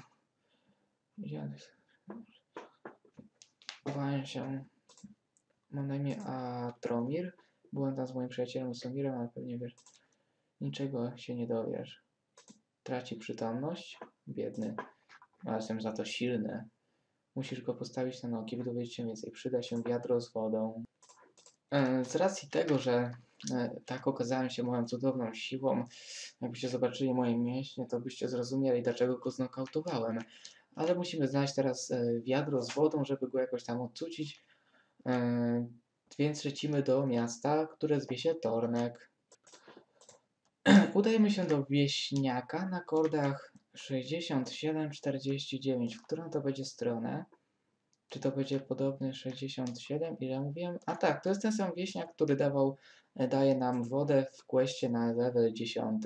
A: Chowałem się. Mam na imię Atromir. Byłem tam z moim przyjacielem Somirem, ale pewnie wiesz. Niczego się nie dowiesz. Traci przytomność? Biedny. Ale jestem za to silny. Musisz go postawić na nogi, by dowiedzieć się więcej. Przyda się wiadro z wodą. Z racji tego, że tak okazałem się moją cudowną siłą, jakbyście zobaczyli moje mięśnie, to byście zrozumieli, dlaczego go znokautowałem. ale musimy znaleźć teraz e, wiadro z wodą, żeby go jakoś tam odcucić. E, więc lecimy do miasta, które zwie się Tornek. Udajemy się do wieśniaka na kordach sześćdziesiąt siedem czterdzieści dziewięć. W którą to będzie stronę? Czy to będzie podobny sześćdziesiąt siedem? Ile mówiłem? A tak, to jest ten sam wieśniak, który dawał, daje nam wodę w questie na level dziesięć.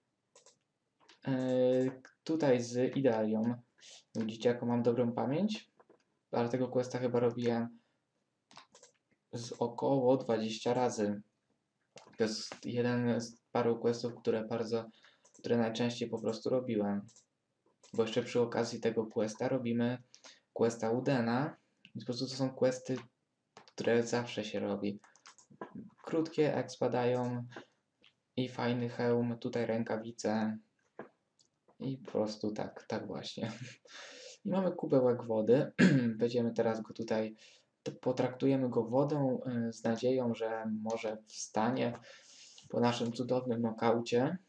A: Yy, tutaj z Idalią. Widzicie, jaką mam dobrą pamięć? Ale tego questa chyba robiłem z około dwudziestu razy. To jest jeden z paru questów, które bardzo, które najczęściej po prostu robiłem. Bo jeszcze przy okazji tego questa robimy questa Udena. I po prostu to są questy, które zawsze się robi. Krótkie, jak spadają i fajny hełm, tutaj rękawice i po prostu tak, tak właśnie. I mamy kubełek wody. Będziemy teraz go tutaj, potraktujemy go wodą z nadzieją, że może wstanie po naszym cudownym nokaucie.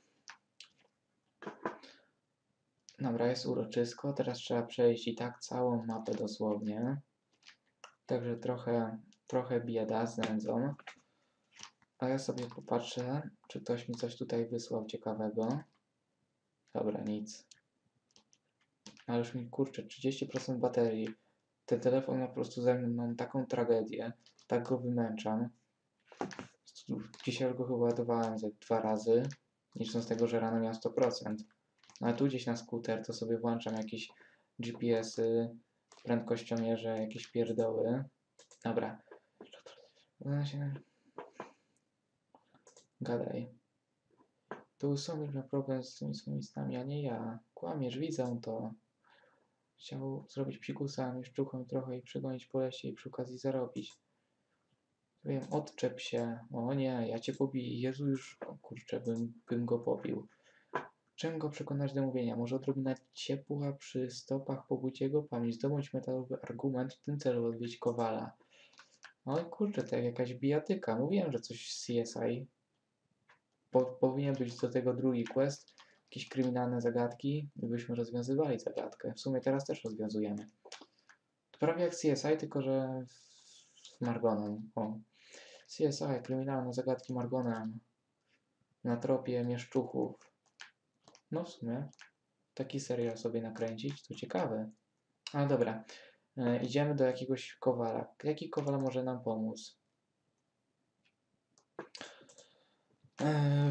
A: Dobra, jest uroczysko. Teraz trzeba przejść i tak całą mapę dosłownie. Także trochę, trochę bieda z nędzą. A ja sobie popatrzę, czy ktoś mi coś tutaj wysłał ciekawego. Dobra, nic. Ale już mi, kurczę, trzydzieści procent baterii. Ten telefon ma po prostu ze mną, mam taką tragedię. Tak go wymęczam. Dzisiaj go chyba ładowałem ze dwa razy, licząc z tego, że rano miał sto procent. No a tu gdzieś na skuter to sobie włączam jakieś G P S-y, prędkościomierze, jakieś pierdoły. Dobra. Gadaj. To Usomir ma problem z tymi swoimi snami, a nie ja. Kłamiesz, widzę to. Chciał zrobić psikusa mieszczuchą trochę i przegonić po lesie i przy okazji zarobić. Wiem, odczep się. O nie, ja cię pobiję. Jezu, już, o kurczę, bym, bym go pobił. Czym go przekonać do mówienia? Może odrobina ciepła przy stopach pobudzi jego pamięć. Zdobądź metalowy argument, w tym celu odwiedź Kowala. Oj kurczę, to jak jakaś bijatyka. Mówiłem, że coś z C S I. Po, powinien być do tego drugi quest. Jakieś kryminalne zagadki i byśmy rozwiązywali zagadkę. W sumie teraz też rozwiązujemy. To prawie jak C S I, tylko że z Margonem. O. C S I, kryminalne zagadki Margonem. Na tropie mieszczuchów. No w sumie. Taki serial sobie nakręcić, to ciekawe. Ale dobra. E, idziemy do jakiegoś kowala. Jaki kowal może nam pomóc? E,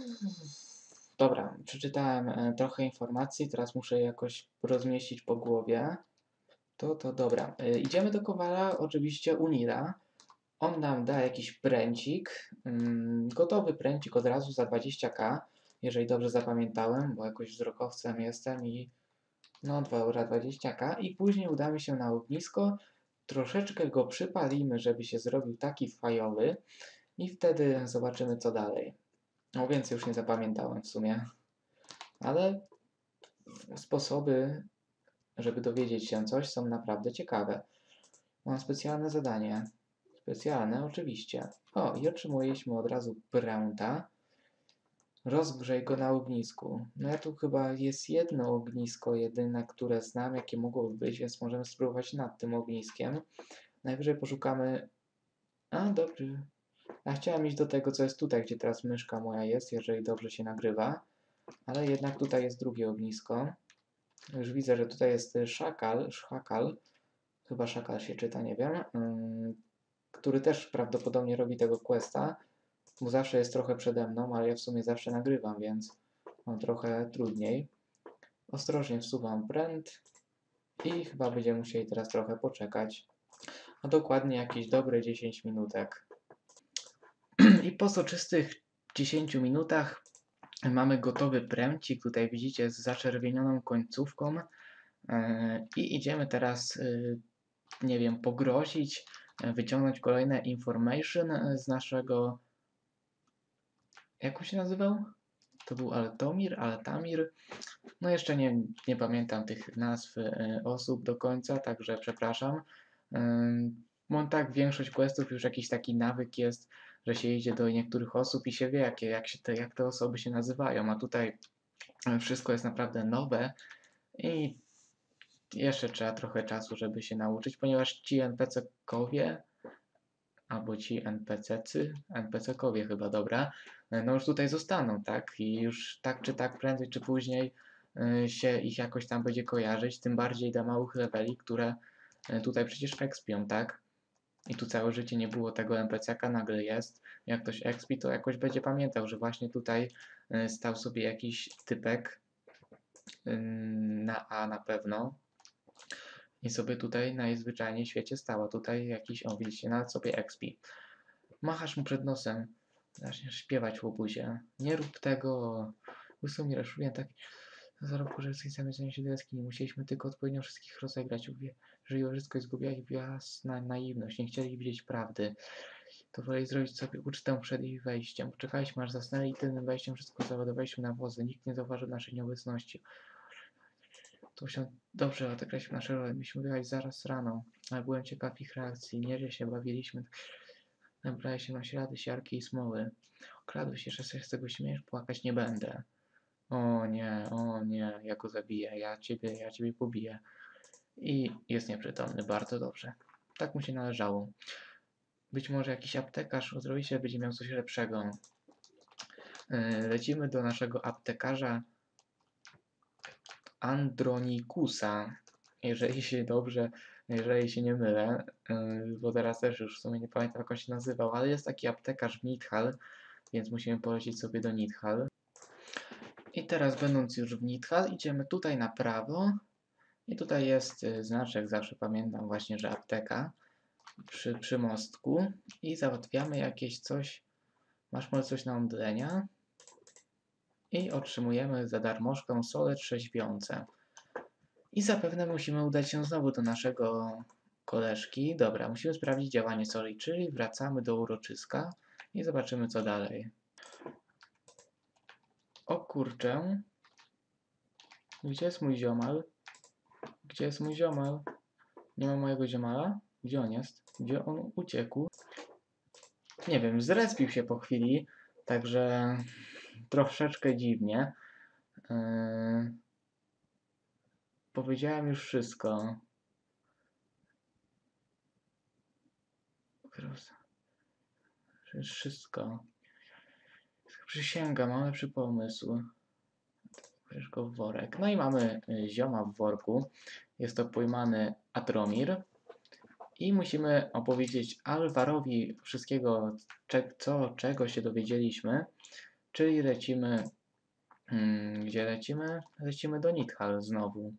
A: Dobra, przeczytałem e, trochę informacji, teraz muszę je jakoś rozmieścić po głowie. To, to dobra. E, idziemy do kowala, oczywiście Unila. On nam da jakiś pręcik. Mm, gotowy pręcik od razu za dwadzieścia ka, jeżeli dobrze zapamiętałem, bo jakoś wzrokowcem jestem i no dwa euro dwadzieścia ka. I później udamy się na ognisko, troszeczkę go przypalimy, żeby się zrobił taki fajowy i wtedy zobaczymy co dalej. No więcej już nie zapamiętałem w sumie. Ale sposoby, żeby dowiedzieć się coś, są naprawdę ciekawe. Mam specjalne zadanie. Specjalne, oczywiście. O, i otrzymujemy od razu pręta. Rozgrzej go na ognisku. No ja tu chyba jest jedno ognisko jedyne, które znam, jakie mogłoby być, więc możemy spróbować nad tym ogniskiem. Najwyżej poszukamy... A, dobrze. Ja chciałem iść do tego, co jest tutaj, gdzie teraz myszka moja jest, jeżeli dobrze się nagrywa. Ale jednak tutaj jest drugie ognisko. Już widzę, że tutaj jest szakal, szakal. Chyba szakal się czyta, nie wiem. Yy, który też prawdopodobnie robi tego questa. Bo zawsze jest trochę przede mną, ale ja w sumie zawsze nagrywam, więc mam trochę trudniej. Ostrożnie wsuwam pręt i chyba będziemy musieli teraz trochę poczekać. A dokładnie jakieś dobre dziesięć minutek. I po soczystych dziesięciu minutach mamy gotowy pręcik. Tutaj widzicie z zaczerwienioną końcówką. I idziemy teraz, nie wiem, pogrozić, wyciągnąć kolejne information z naszego... Jak on się nazywał? To był Altomir, Altamir. No jeszcze nie, nie pamiętam tych nazw y, osób do końca, także przepraszam. Y, Mam tak, większość questów już jakiś taki nawyk jest, że się idzie do niektórych osób i się wie, jakie, jak, się te, jak te osoby się nazywają, a tutaj wszystko jest naprawdę nowe i jeszcze trzeba trochę czasu, żeby się nauczyć, ponieważ ci N P C-kowie, albo ci N P C-cy, N P C-kowie chyba, dobra, no już tutaj zostaną, tak? I już tak czy tak, prędzej czy później y, się ich jakoś tam będzie kojarzyć, tym bardziej dla małych leveli, które y, tutaj przecież expią, tak? I tu całe życie nie było tego N P C-ka, nagle jest. Jak ktoś expi, to jakoś będzie pamiętał, że właśnie tutaj y, stał sobie jakiś typek y, na A na pewno. I sobie tutaj najzwyczajniej w świecie stała. Tutaj jakiś, o widzicie, nawet sobie expi. Machasz mu przed nosem. Zaczniesz śpiewać, łobuzie. Nie rób tego. Usumi raszuje tak. Na zarobku, że chcemy się do jaskini. Musieliśmy tylko odpowiednio wszystkich rozegrać. Że wszystko zgubiali jasna naiwność. Nie chcieli widzieć prawdy. To woleli zrobić sobie ucztę przed ich wejściem. Poczekaliśmy, aż zasnęli i tylnym wejściem wszystko załadowaliśmy na wozy. Nikt nie zauważył naszej nieobecności. To się dobrze odegraliśmy nasze role. Myśmy wyjechać zaraz rano, ale byłem ciekaw ich reakcji. Nieźle się bawiliśmy. Nabrali się na ślady siarki i smoły. Okradłeś się, że sobie z tego śmiejesz, płakać nie będę. O nie, o nie, ja go zabiję, ja ciebie, ja ciebie pobiję. I jest nieprzytomny, bardzo dobrze. Tak mu się należało. Być może jakiś aptekarz zrobi się, będzie miał coś lepszego. Lecimy do naszego aptekarza Andronikusa, jeżeli się dobrze, jeżeli się nie mylę, bo teraz też już w sumie nie pamiętam, jak on się nazywał, ale jest taki aptekarz w Nidhal, więc musimy polecieć sobie do Nidhal. I teraz, będąc już w Nidhal, idziemy tutaj na prawo i tutaj jest znaczek, zawsze pamiętam właśnie, że apteka przy, przy mostku i załatwiamy jakieś coś. Masz może coś na omdlenia? I otrzymujemy za darmożkę sole trzeźwiące. I zapewne musimy udać się znowu do naszego koleżki. Dobra, musimy sprawdzić działanie soli, czyli wracamy do uroczyska i zobaczymy, co dalej. O kurczę. Gdzie jest mój ziomal? Gdzie jest mój ziomal? Nie ma mojego ziomala? Gdzie on jest? Gdzie on uciekł? Nie wiem, zrespił się po chwili, także troszeczkę dziwnie. Yy... Powiedziałem już wszystko. Wszystko. Przysięgam, mam lepszy pomysł. Bierz go w worek. No i mamy zioma w worku. Jest to pojmany Atromir. I musimy opowiedzieć Alvarowi wszystkiego, co, czego się dowiedzieliśmy. Czyli lecimy... Hmm, gdzie lecimy? Lecimy do Nidhal znowu.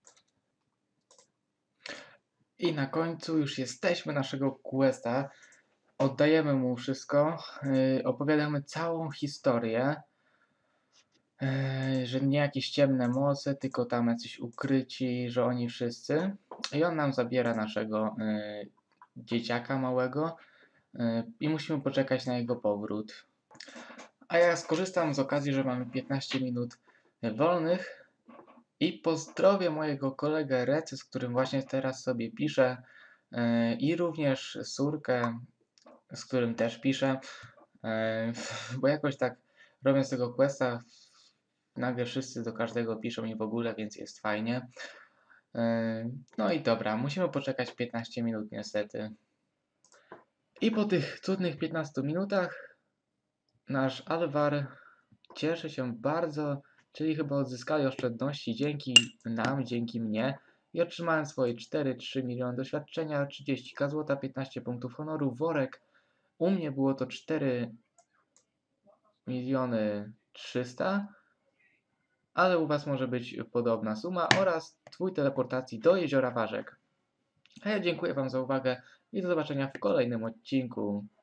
A: I na końcu już jesteśmy naszego questa. Oddajemy mu wszystko. Yy, opowiadamy całą historię. Yy, że nie jakieś ciemne moce, tylko tam jacyś ukryci, że oni wszyscy. I on nam zabiera naszego yy, dzieciaka małego. Yy, I musimy poczekać na jego powrót. A ja skorzystam z okazji, że mamy piętnaście minut wolnych. I pozdrowię mojego kolegę Recy, z którym właśnie teraz sobie piszę, yy, i również Surkę, z którym też piszę, yy, bo jakoś tak robiąc tego questa, nagle wszyscy do każdego piszą i w ogóle, więc jest fajnie. Yy, no i dobra, musimy poczekać piętnaście minut niestety. I po tych cudnych piętnastu minutach nasz Alvar cieszy się bardzo, czyli chyba odzyskali oszczędności dzięki nam, dzięki mnie i otrzymałem swoje cztery przecinek trzy miliony doświadczenia, trzydzieści ka złota, piętnaście punktów honoru, worek. U mnie było to cztery miliony trzysta, ale u Was może być podobna suma oraz twój teleportacji do Jeziora Ważek. A ja dziękuję Wam za uwagę i do zobaczenia w kolejnym odcinku.